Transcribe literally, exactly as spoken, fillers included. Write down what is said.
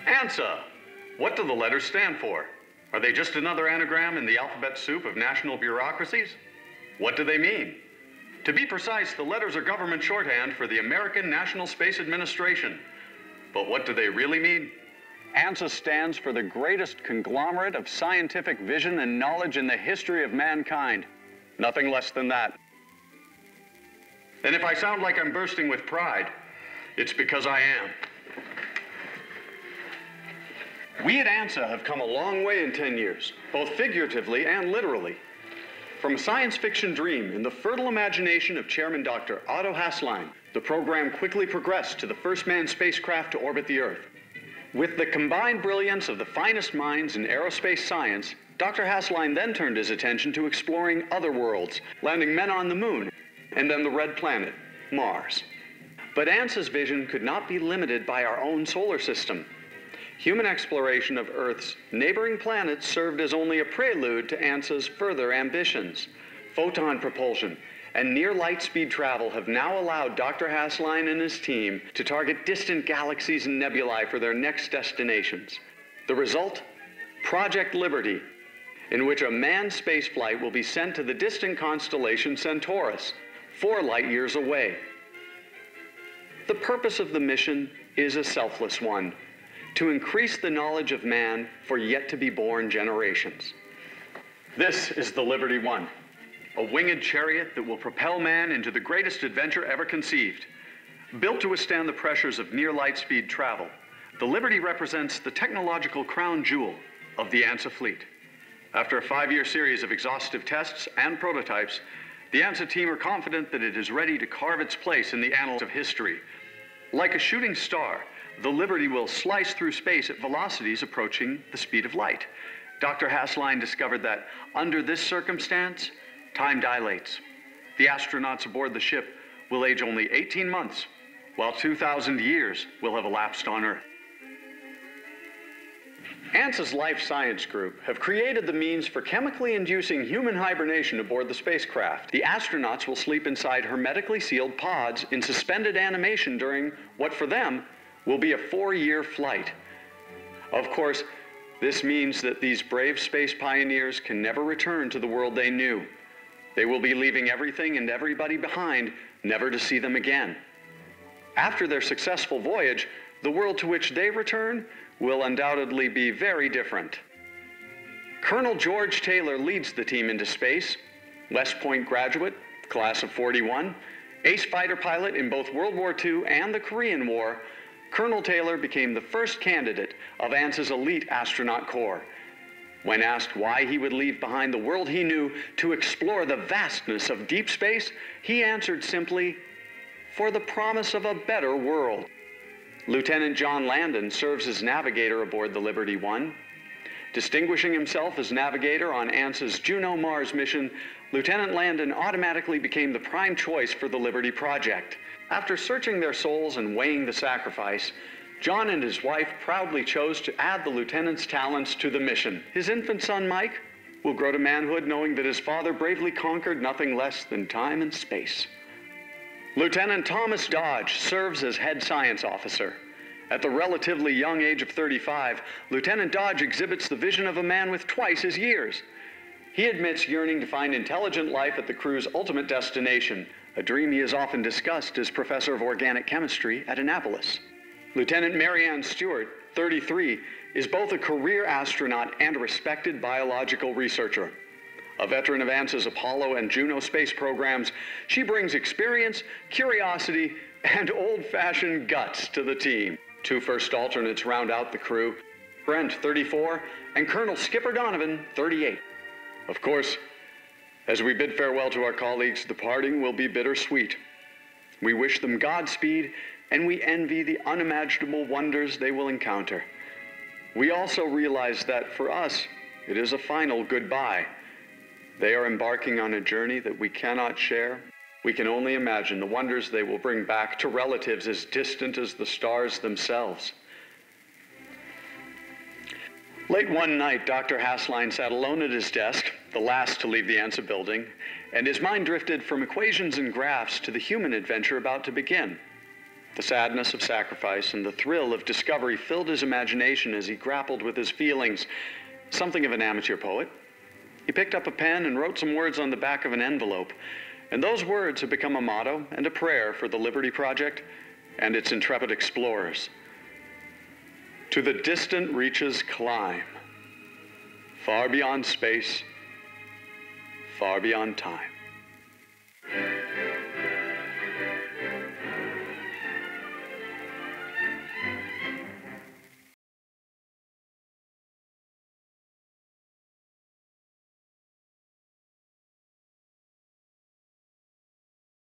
ANSA. What do the letters stand for? Are they just another anagram in the alphabet soup of national bureaucracies? What do they mean? To be precise, the letters are government shorthand for the American National Space Administration. But what do they really mean? ANSA stands for the greatest conglomerate of scientific vision and knowledge in the history of mankind. Nothing less than that. And if I sound like I'm bursting with pride, it's because I am. We at ANSA have come a long way in ten years, both figuratively and literally. From a science fiction dream in the fertile imagination of Chairman Doctor Otto Hasslein, the program quickly progressed to the first manned spacecraft to orbit the Earth. With the combined brilliance of the finest minds in aerospace science, Doctor Hasslein then turned his attention to exploring other worlds, landing men on the moon, and then the red planet, Mars. But ANSA's vision could not be limited by our own solar system. Human exploration of Earth's neighboring planets served as only a prelude to ANSA's further ambitions. Photon propulsion and near light speed travel have now allowed Doctor Hasslein and his team to target distant galaxies and nebulae for their next destinations. The result? Project Liberty, in which a manned spaceflight will be sent to the distant constellation Centaurus, four light years away. The purpose of the mission is a selfless one: to increase the knowledge of man for yet-to-be-born generations. This is the Liberty One, a winged chariot that will propel man into the greatest adventure ever conceived. Built to withstand the pressures of near-light-speed travel, the Liberty represents the technological crown jewel of the ANSA fleet. After a five-year series of exhaustive tests and prototypes, the ANSA team are confident that it is ready to carve its place in the annals of history. Like a shooting star, the Liberty will slice through space at velocities approaching the speed of light. Doctor Hasslein discovered that under this circumstance, time dilates. The astronauts aboard the ship will age only eighteen months, while two thousand years will have elapsed on Earth. ANSA's Life Science Group have created the means for chemically inducing human hibernation aboard the spacecraft. The astronauts will sleep inside hermetically sealed pods in suspended animation during what, for them, will be a four-year flight. Of course, this means that these brave space pioneers can never return to the world they knew. They will be leaving everything and everybody behind, never to see them again. After their successful voyage, the world to which they return will undoubtedly be very different. Colonel George Taylor leads the team into space. West Point graduate, class of forty-one, ace fighter pilot in both World War Two and the Korean War, Colonel Taylor became the first candidate of ANSA's elite astronaut corps. When asked why he would leave behind the world he knew to explore the vastness of deep space, he answered simply, "For the promise of a better world." Lieutenant John Landon serves as navigator aboard the Liberty One. Distinguishing himself as navigator on ANSA's Juno-Mars mission, Lieutenant Landon automatically became the prime choice for the Liberty project. After searching their souls and weighing the sacrifice, John and his wife proudly chose to add the lieutenant's talents to the mission. His infant son, Mike, will grow to manhood knowing that his father bravely conquered nothing less than time and space. Lieutenant Thomas Dodge serves as head science officer. At the relatively young age of thirty-five, Lieutenant Dodge exhibits the vision of a man with twice his years. He admits yearning to find intelligent life at the crew's ultimate destination, a dream he has often discussed as professor of organic chemistry at Annapolis. Lieutenant Marianne Stewart, thirty-three, is both a career astronaut and a respected biological researcher. A veteran of ANSA's Apollo and Juno space programs, she brings experience, curiosity, and old-fashioned guts to the team. Two first alternates round out the crew, Brent, thirty-four, and Colonel Skipper Donovan, thirty-eight. Of course, as we bid farewell to our colleagues, the parting will be bittersweet. We wish them Godspeed, and we envy the unimaginable wonders they will encounter. We also realize that for us, it is a final goodbye. They are embarking on a journey that we cannot share. We can only imagine the wonders they will bring back to relatives as distant as the stars themselves. Late one night, Doctor Hasslein sat alone at his desk, the last to leave the ANSA building, and his mind drifted from equations and graphs to the human adventure about to begin. The sadness of sacrifice and the thrill of discovery filled his imagination as he grappled with his feelings. Something of an amateur poet. He picked up a pen and wrote some words on the back of an envelope, and those words have become a motto and a prayer for the Liberty Project and its intrepid explorers. To the distant reaches climb, far beyond space, far beyond time.